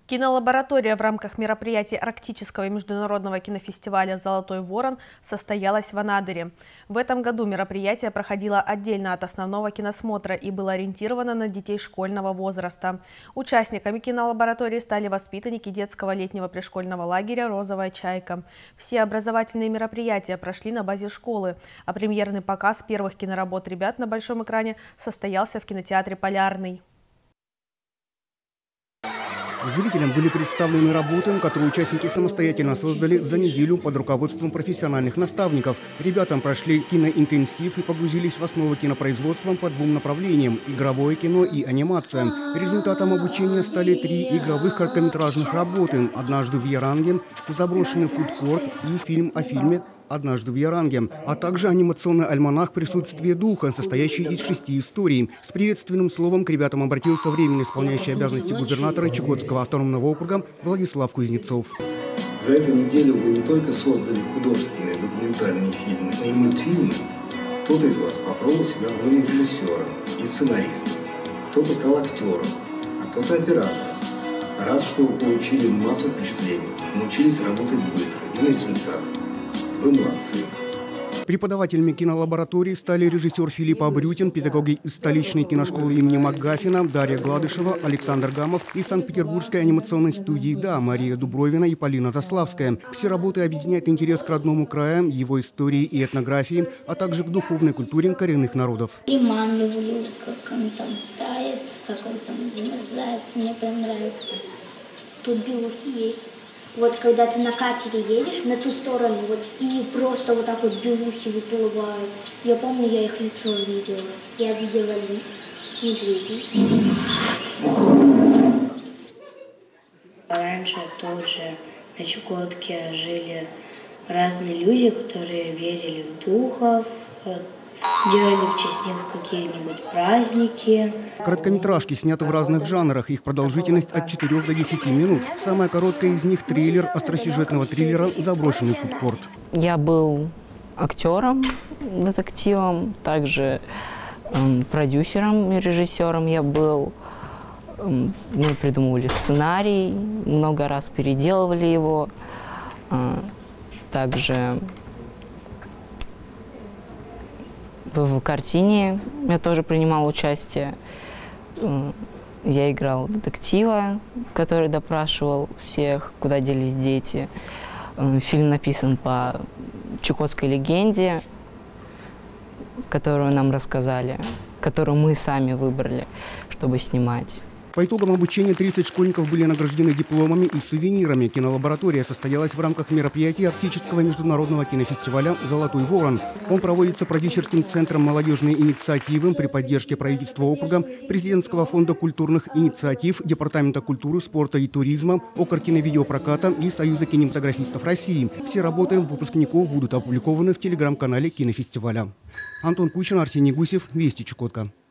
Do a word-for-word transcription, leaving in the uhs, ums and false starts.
Кинолаборатория в рамках мероприятий Арктического международного кинофестиваля «Золотой ворон» состоялась в Анадыре. В этом году мероприятие проходило отдельно от основного киносмотра и было ориентировано на детей школьного возраста. Участниками кинолаборатории стали воспитанники детского летнего пришкольного лагеря «Розовая чайка». Все образовательные мероприятия прошли на базе школы, а премьерный показ первых киноработ ребят на большом экране состоялся в кинотеатре «Полярный». Зрителям были представлены работы, которые участники самостоятельно создали за неделю под руководством профессиональных наставников. Ребятам прошли киноинтенсив и погрузились в основы кинопроизводства по двум направлениям – игровое кино и анимация. Результатом обучения стали три игровых короткометражных работы «Однажды в Яранге», «Заброшенный фудкорт» и фильм о фильме «Однажды в Яранге», а также анимационный альманах «Присутствие духа», состоящий из шести историй. С приветственным словом к ребятам обратился временно исполняющий обязанности губернатора Чукотского автономного округа Владислав Кузнецов. За эту неделю вы не только создали художественные документальные фильмы, но и мультфильмы. Кто-то из вас попробовал себя в роли режиссера и сценариста. Кто-то стал актером, а кто-то оператором. Рад, что вы получили массу впечатлений, научились работать быстро и на результат. Вы молодцы. Преподавателями кинолаборатории стали режиссер Филипп Абрютин, педагоги из столичной киношколы имени Макгафина, Дарья Гладышева, Александр Гамов и Санкт-Петербургской анимационной студии «Да» Мария Дубровина и Полина Заславская. Все работы объединяют интерес к родному краю, его истории и этнографии, а также к духовной культуре коренных народов. Лиман люблю, как он там тает, как он там замерзает. Мне прям нравится. Тут белухи есть. Вот когда ты на катере едешь на ту сторону, вот, и просто вот так вот белухи выплывают. Я помню, я их лицо видела. Я видела лис, медведей. Раньше тоже на Чукотке жили разные люди, которые верили в духов, делали в честь них какие-нибудь праздники. Короткометражки сняты в разных жанрах. Их продолжительность от четырёх до десяти минут. Самая короткая из них – трейлер остросюжетного триллера «Заброшенный фудкорт». Я был актером, детективом, также эм, продюсером и режиссером я был. Эм, мы придумывали сценарий, много раз переделывали его. Э, также в картине я тоже принимал участие. Я играл детектива, который допрашивал всех, куда делись дети. Фильм написан по чукотской легенде, которую нам рассказали, которую мы сами выбрали, чтобы снимать. По итогам обучения тридцать школьников были награждены дипломами и сувенирами. Кинолаборатория состоялась в рамках мероприятий Арктического международного кинофестиваля «Золотой ворон». Он проводится продюсерским центром молодежной инициативы при поддержке правительства округа, Президентского фонда культурных инициатив, Департамента культуры, спорта и туризма, Окркино-видеопроката и Союза кинематографистов России. Все работы выпускников будут опубликованы в телеграм-канале кинофестиваля. Антон Кучин, Арсений Гусев, Вести Чукотка.